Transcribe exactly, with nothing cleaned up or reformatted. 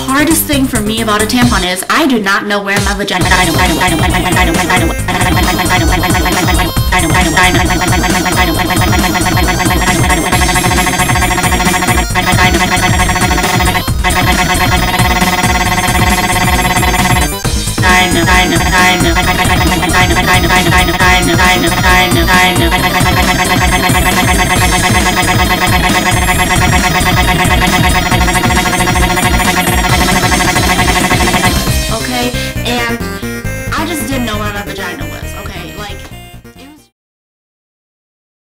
hardest thing for me about a tampon is I do not know where my vagina